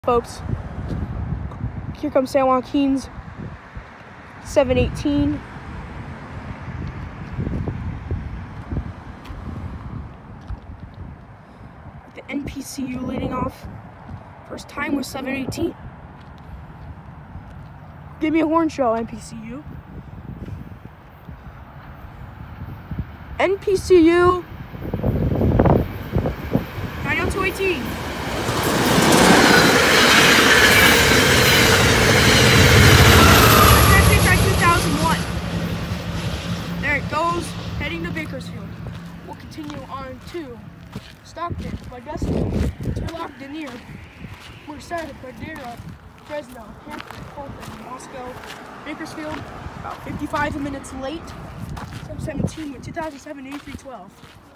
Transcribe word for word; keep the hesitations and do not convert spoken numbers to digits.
Folks, here comes San Joaquins, seven eighteen. The N P C U leading off. First time was seven eighteen. Give me a horn show, N P C U. N P C U nine oh two eighteen. There it goes, heading to Bakersfield. We'll continue on to Stockton, my destiny. We're locked in here. We're started Badera, Fresno, Hampton, Colton, Moscow, Bakersfield. About fifty-five minutes late. seven seventeen with two thousand seven eighty-three twelve.